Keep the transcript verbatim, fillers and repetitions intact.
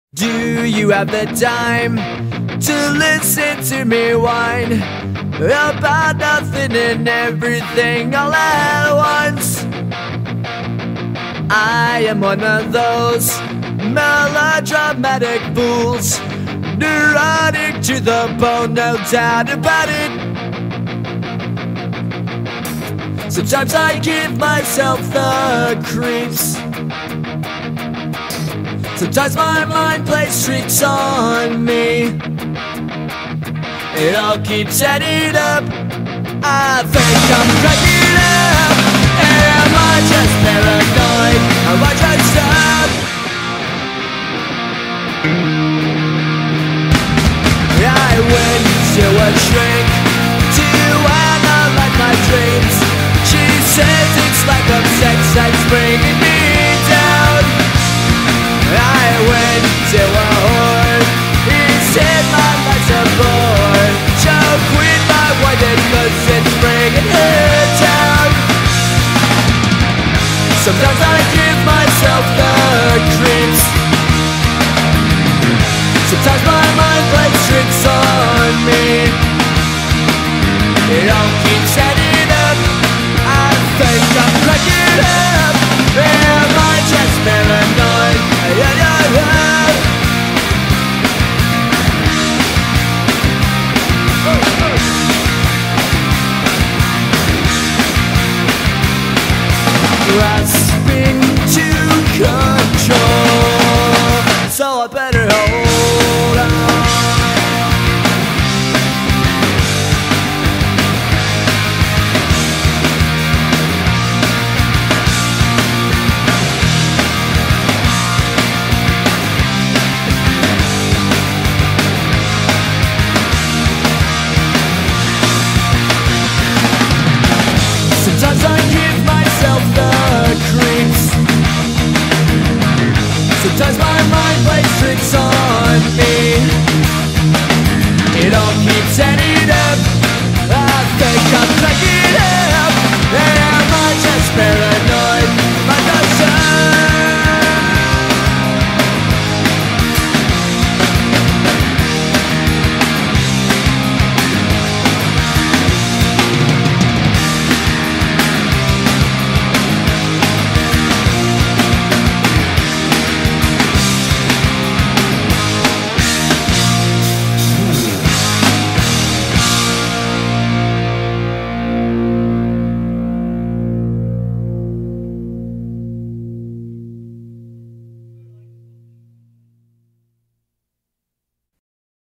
Do you have the time to listen to me whine about nothing and everything all at once? I am one of those melodramatic fools, neurotic to the bone, no doubt about it. Sometimes I give myself the creeps. Sometimes my mind plays tricks on me. It all keeps adding up. I think I'm cracking up. Am I just paranoid? Am I just up? I went to a shrink to analyze my dreams. She says it's like a sex that's bringing me down. I went to a whore. He said my life's a bore. So quit my whining cause it's bringing her down. Sometimes I give myself the creeps. Sometimes my mind plays tricks on me. It all keeps adding up. I think I'm cracking up. Am I just paranoid? Yeah, yeah, yeah. Grasping to control, so I better hold on. Sometimes I give myself the creeps. Sometimes my mind plays tricks on me. It all keeps adding up. I think I'm cracking